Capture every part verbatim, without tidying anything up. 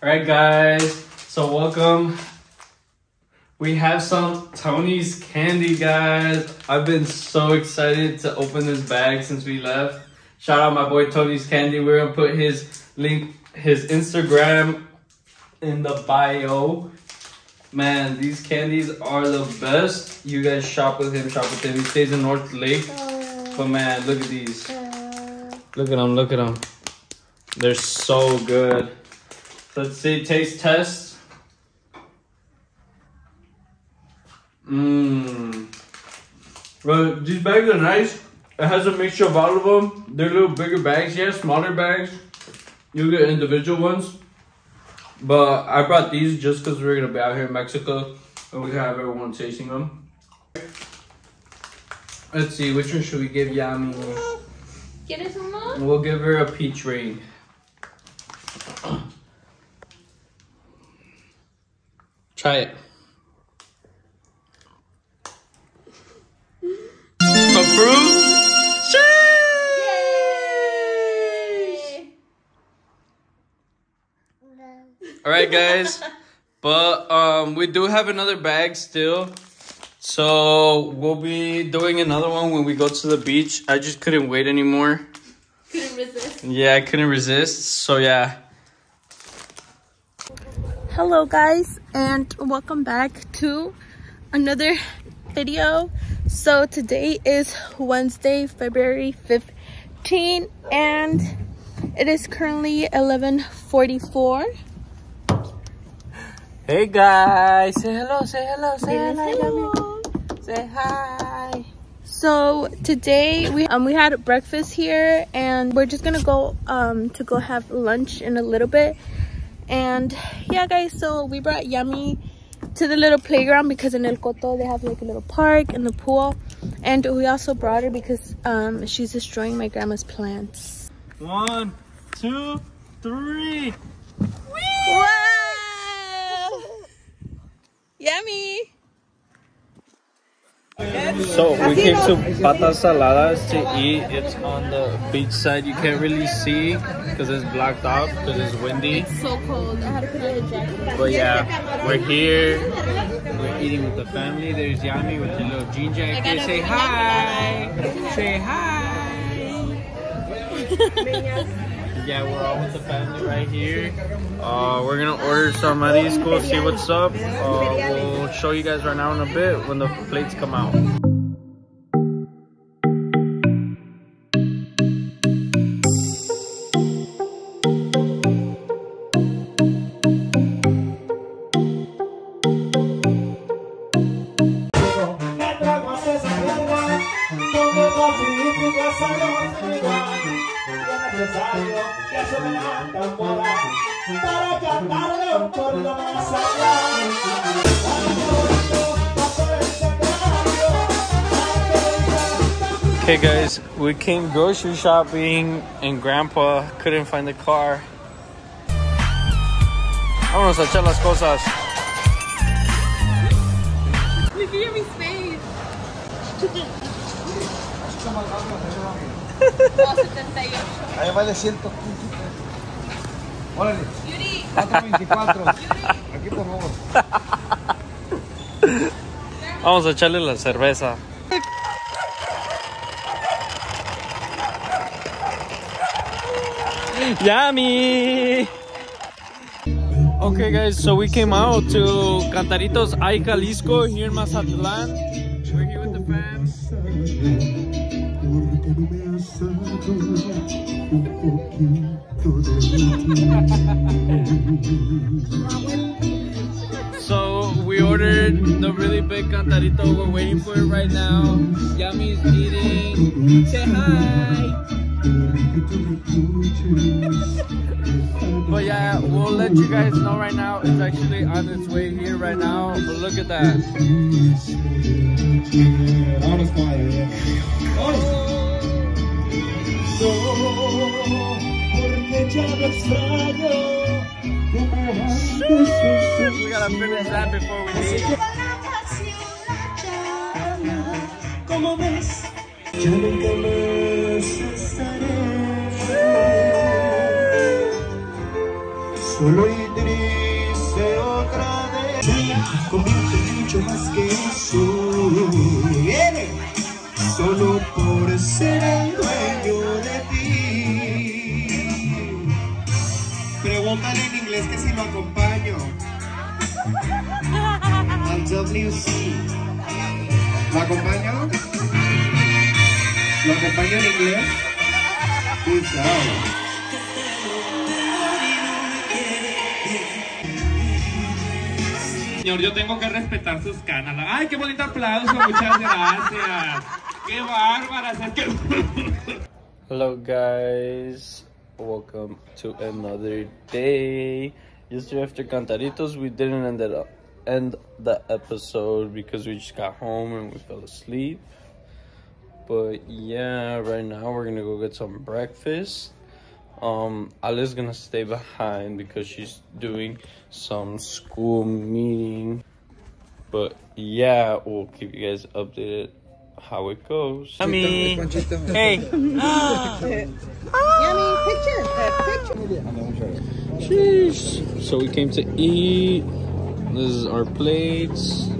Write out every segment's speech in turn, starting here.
Alright guys, so welcome. We have some Tony's candy, guys. I've been so excited to open this bag since we left. Shout out my boy Tony's Candy. We're gonna put his link, his Instagram in the bio. Man, these candies are the best. You guys shop with him, shop with him. He stays in North Lake. But man, look at these. Look at them, look at them. They're so good. Let's see, taste test. Mmm. Bro, these bags are nice. It has a mixture of all of them. They're little bigger bags, yeah, smaller bags. You get individual ones. But I brought these just because we're gonna be out here in Mexico and we have everyone tasting them. Let's see, which one should we give Yami? ¿Quieres uno? We'll give her a peach ring. Try it. Approved? Alright guys, but um, we do have another bag still. So we'll be doing another one when we go to the beach. I just couldn't wait anymore. Couldn't resist. Yeah, I couldn't resist. So yeah. Hello guys, and welcome back to another video. So today is Wednesday, February fifteenth, and it is currently eleven forty-four. Hey guys, say hello, say hello, say Yes, hello. hello. Say hi. So today we um we had breakfast here, and we're just gonna go um to go have lunch in a little bit. And yeah guys, so we brought Yummy to the little playground because in El Coto they have like a little park and the pool, and we also brought her because um she's destroying my grandma's plants. One, two, three. Wow! Yummy! So we came to Patas Saladas to eat. It's on the beach side. You can't really see because it's blocked off because it's windy. It's so cold. I had to put on a jacket. But yeah, we're here. We're eating with the family. There's Yami with the little jean jacket. Say hi. Say hi. Yeah, we're all with the family right here. Uh, we're gonna order some mariscos, see what's up. Uh, we'll show you guys right now in a bit when the plates come out. Okay guys, we came grocery shopping and Grandpa couldn't find the car. Vámonos a echar las cosas. Look at Yummy's face. Ahí vale ciento quince. Órale. cuatro veinticuatro. Aquí por favor. Vamos a echarle la cerveza. Yummy! Okay guys, so we came out to Cantaritos Ay Jalisco here in Mazatlan. We're here with the fam. So we ordered the really big cantarito. We're waiting for it right now. Yummy's eating. Say hi. But yeah, we'll let you guys know right now. It's actually on its way here right now. But look at that. We gotta finish that before we leave. solo y triste otra vez. Convierte mucho más que eso. Viene solo por ser el dueño de ti. Pregúntale en inglés que si lo acompaño. Al W C. ¿Lo acompaño? ¿Lo acompaño en inglés? Cuidado. Señor, yo tengo que respetar sus canas. ¡Ay, qué bonito aplauso! Muchas gracias. ¡Qué bárbaras! Es que... Hello, guys. Welcome to another day. Yesterday after Cantaritos, we didn't end it up. end the episode because we just got home and we fell asleep. But yeah, right now we're gonna go get some breakfast. Um, Ali's gonna stay behind because she's doing some school meeting. But yeah, we'll keep you guys updated how it goes. Yummy! Hey! Yummy, picture! Picture! Sheesh. So we came to eat. This is our plates.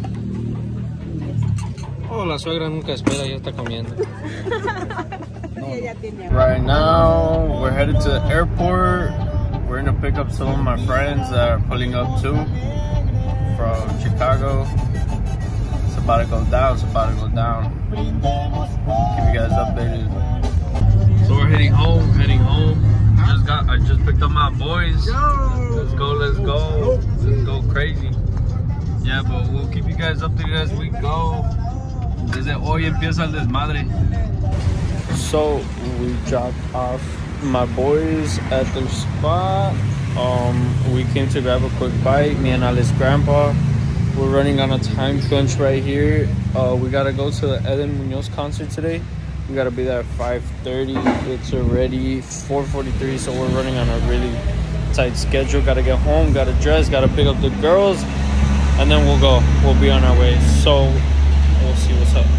Oh, la suegra nunca espera, ya está comiendo. Right now, we're headed to the airport. We're gonna pick up some of my friends that are pulling up too from Chicago. It's about to go down, it's about to go down. Keep you guys updated. So we're heading home, heading home. Just got, I just picked up my boys. Let's go, let's go. Let's go crazy. Yeah, but we'll keep you guys updated as we go. Desde hoy empieza el desmadre. So we dropped off my boys at their spot. Um, we came to grab a quick bite. Me and Ali's grandpa. We're running on a time crunch right here. Uh, we gotta go to the Eden Munoz concert today. We gotta be there at five thirty. It's already four forty-three, so we're running on a really tight schedule. Gotta get home, gotta dress, gotta pick up the girls, and then we'll go. We'll be on our way. So we'll see what's up.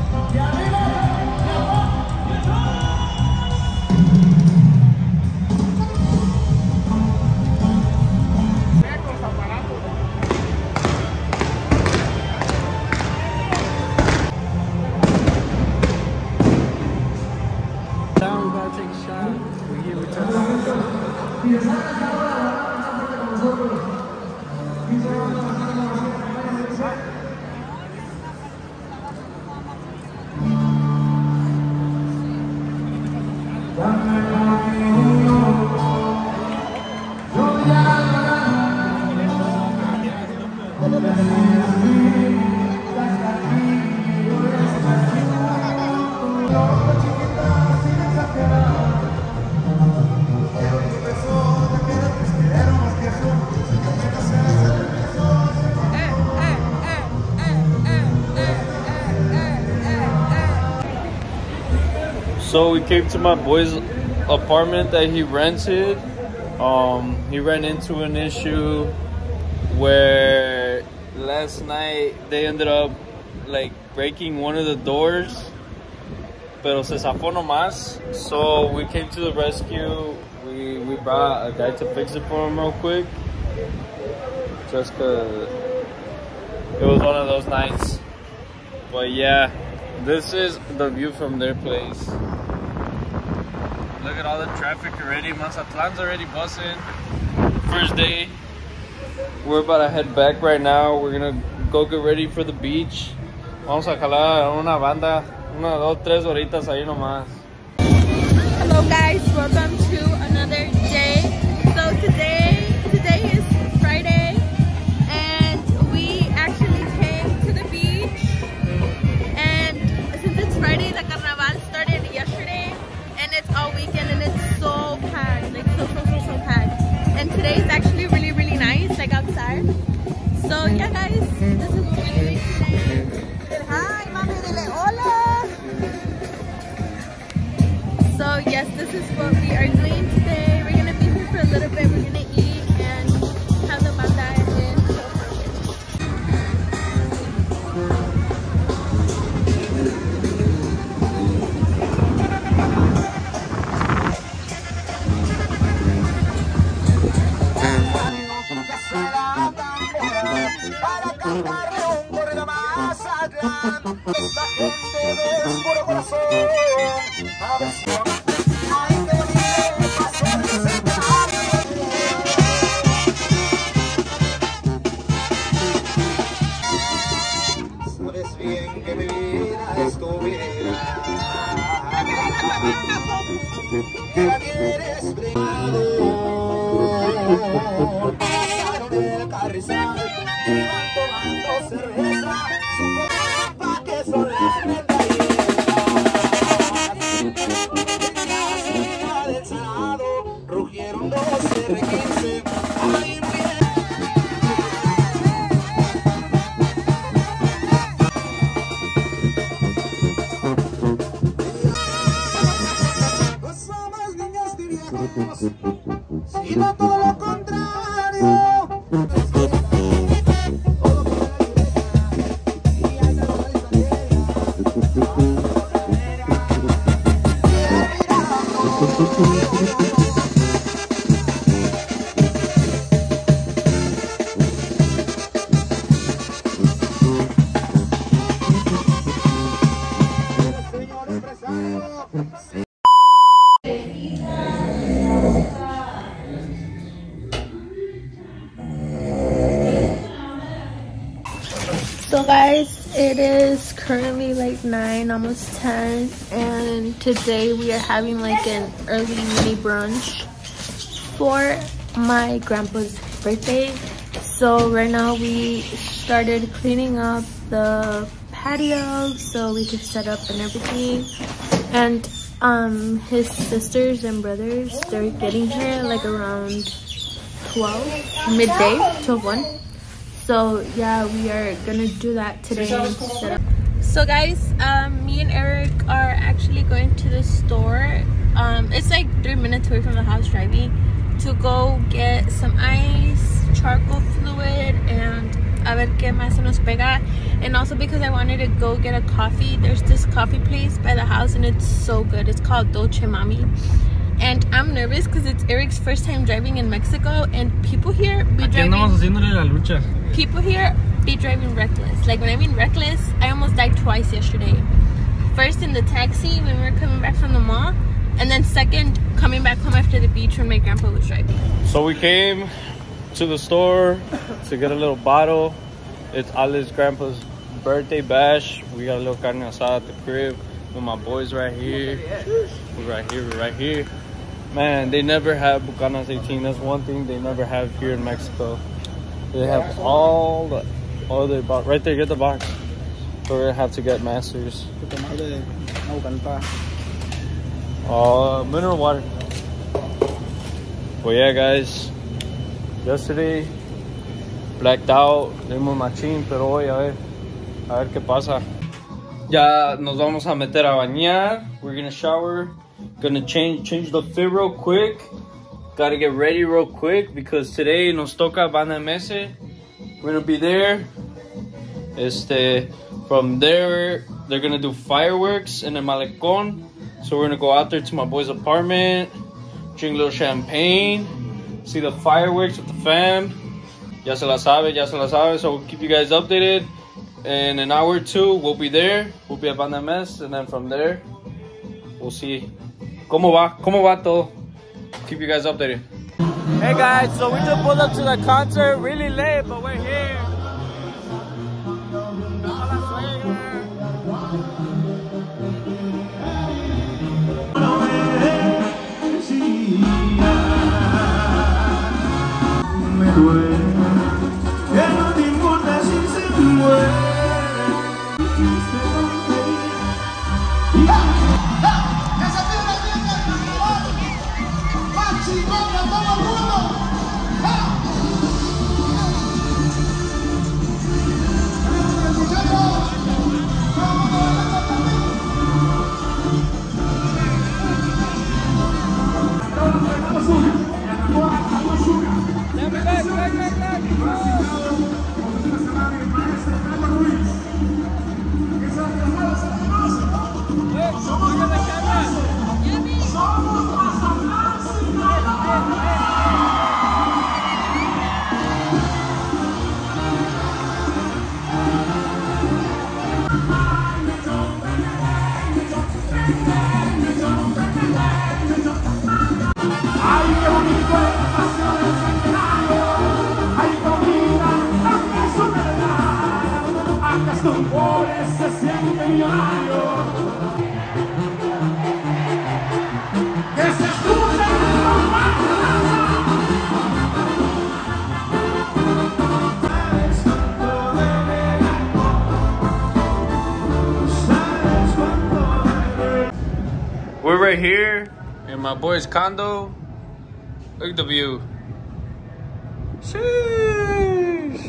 So we came to my boy's apartment that he rented. Um, he ran into an issue where last night they ended up like breaking one of the doors, pero se zafó nomás. So we came to the rescue. We we brought a guy to fix it for him real quick, just cause it was one of those nights. But yeah, this is the view from their place. Look at all the traffic already. Mazatlan's already bussing. First day. We're about to head back right now. We're gonna go get ready for the beach. Vamos a jalar una banda. Una, dos, tres horitas ahí nomás. Hello guys, welcome to another day. So today, today is Friday. And we actually came to the beach. And since it's Friday, the Carnaval started yesterday. And it's all weekend and it's so packed, like so, so, so, so packed. And today is actually really, really nice, like outside. So yeah guys, this is what we're doing today. Hi, mami, dile hola. So yes, this is what we are doing today. We're gonna be here for a little bit. We're gonna eat and have the banda and then chill for a bit. cantarle un corrido a Mazatlan. Esta gente de puro corazón. A ver si ay, qué bonito pasó de sabes bien que mi vida es tu vida. Que la quieres brindado. Pasaron el carrizal y van tomando cerveza. Su copa que son las rendayeras. En la esquina del Senado rugieron dos R quince. Ay, muy bien. Sino todo lo contrario. Señor empresario. So guys, it is currently like nine, almost ten, and today we are having like an early mini brunch for my grandpa's birthday. So right now we started cleaning up the patio so we could set up and everything. And um his sisters and brothers, they're getting here like around twelve, midday, twelve one. So yeah, we are gonna do that today. So guys, um, me and Eric are actually going to the store. Um, it's like three minutes away from the house driving to go get some ice, charcoal fluid, and a ver qué más se nos pega. And also because I wanted to go get a coffee. There's this coffee place by the house and it's so good. It's called Dolce Mami. And I'm nervous because it's Eric's first time driving in Mexico, and people here be driving. People here be driving reckless. Like when I mean reckless, I almost died twice yesterday. First in the taxi when we were coming back from the mall, and then second coming back home after the beach when my grandpa was driving. So we came to the store to get a little bottle. It's Ali's grandpa's birthday bash. We got a little carne asada at the crib with my boys right here. We're right here, we're right here. Man, they never have Bucanas eighteen. That's one thing they never have here in Mexico. They have all the all the box right there. Get the box. So we're gonna have to get Masters. Uh, mineral water. Well, yeah, guys. Yesterday, blacked out. Dimos machín, pero hoy a ver, a ver qué pasa. Ya nos vamos a meter a bañar. We're gonna shower. Gonna change change the fit real quick. Gotta get ready real quick because today nos toca Banda M S. We're gonna be there. Este, from there, they're gonna do fireworks in the Malecón. So we're gonna go out there to my boy's apartment, drink a little champagne, see the fireworks with the fam. Ya se la sabe, ya se la sabe. So we'll keep you guys updated. In an hour or two, we'll be there. We'll be at Banda M S, and then from there, we'll see. ¿Cómo va? ¿Cómo va todo? Keep you guys updated. Hey guys, so we just pulled up to the concert really late, but we're here. We're here in my boy's condo. Look at the view. Sheesh.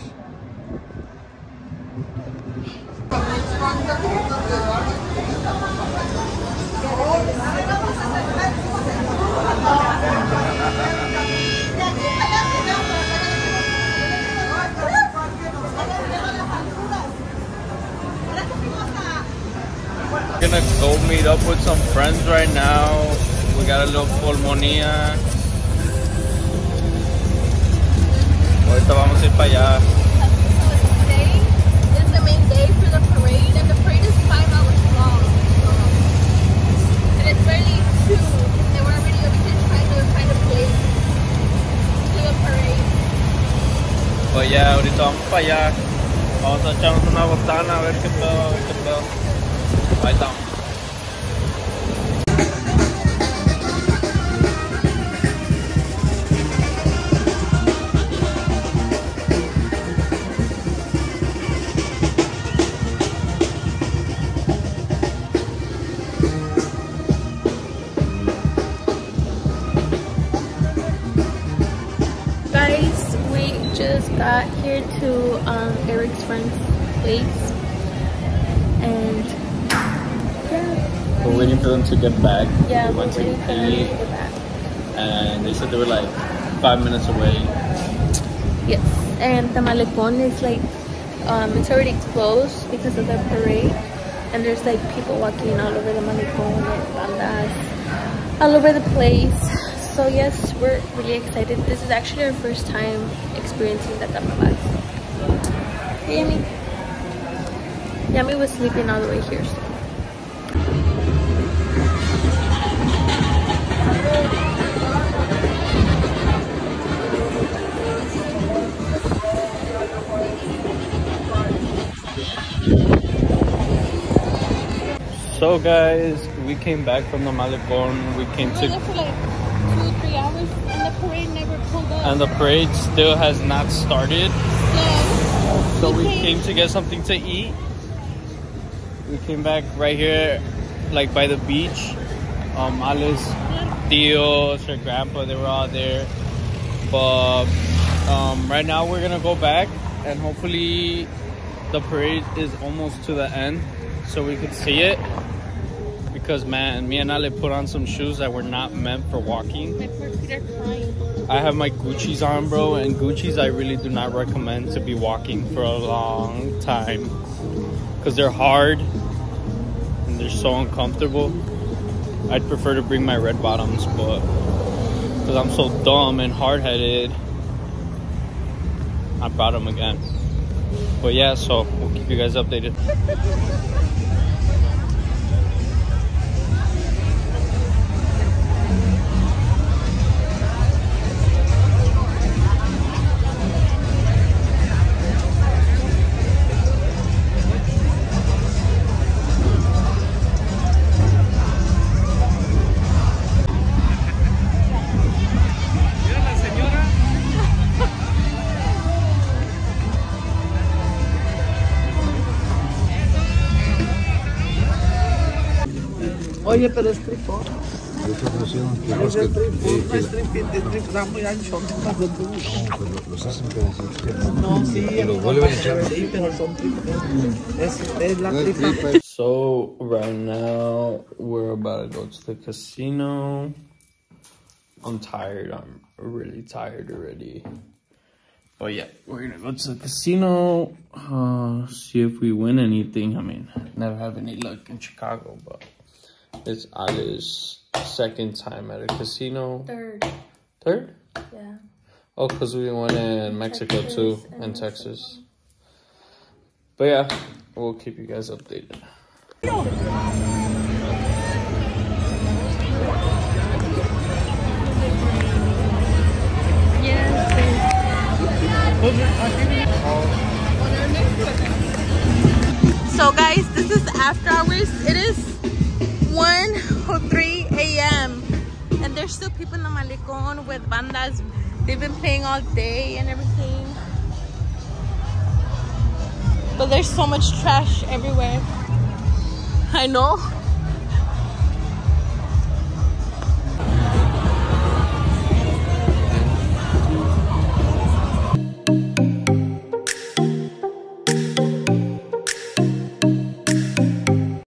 We're gonna go meet up with some friends right now. We got a little pulmonía. Ahorita vamos a ir para allá. Today is the main day for the parade, and the parade is five hours long. And it's barely two. They were already over here trying to find a place to the parade. Pues ya, ahorita vamos para allá. Vamos a echarnos una botana a ver qué pedo, a ver qué pedo. Ahí estamos. Guys, we just got here to um, Eric's friend's place, and yeah, We're waiting for them to get back. yeah, we we're went to waiting for them to eat, get back. and they said they were like five minutes away. Yes, and the Malecón is like, um, it's already closed because of the parade, and there's like people walking all over the Malecón and bandas all over the place. So yes, we're really excited. This is actually our first time experiencing the Carnaval. Hey, Yami. Yami was sleeping all the way here. So. So guys, we came back from the Malecón. We came We were to, there for like two, three hours, and the parade never pulled up. and the parade still has not started. So, So we came- came to get something to eat. We came back right here, like by the beach. Um, Alice, Tios, her grandpa, they were all there. But um, right now we're gonna go back, and hopefully the parade is almost to the end, so we could see it. Because man, me and Ale put on some shoes that were not meant for walking. My poor feet are crying. I have my Gucci's on, bro, and Gucci's I really do not recommend to be walking for a long time. Because they're hard and they're so uncomfortable. I'd prefer to bring my red bottoms, but because I'm so dumb and hard-headed, I brought them again. But yeah, so we'll keep you guys updated. Oye, pero es tripón. Es el tripón, no es tripón, es tripón, da muy ancho. Los hacen pedacitos. No, sí, Los vuelven a echar. sí, pero son tripón. Es, es la tripa. So right now we're about to go to the casino. I'm tired. I'm really tired already. But yeah, we're gonna go to the casino. Uh, see if we win anything. I mean, never have any luck in Chicago, but it's Ali's second time at a casino. Third. Third? Yeah. Oh, because we went in Mexico Texas too, and and Mexico. Texas. But yeah, we'll keep you guys updated. So guys, this is after hours. It is one oh three a m and there's still people in the Malecón with bandas. They've been playing all day and everything. But there's so much trash everywhere. I know.